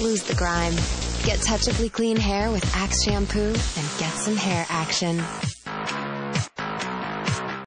lose the grime. Get touchably clean hair with Axe shampoo and get some hair action.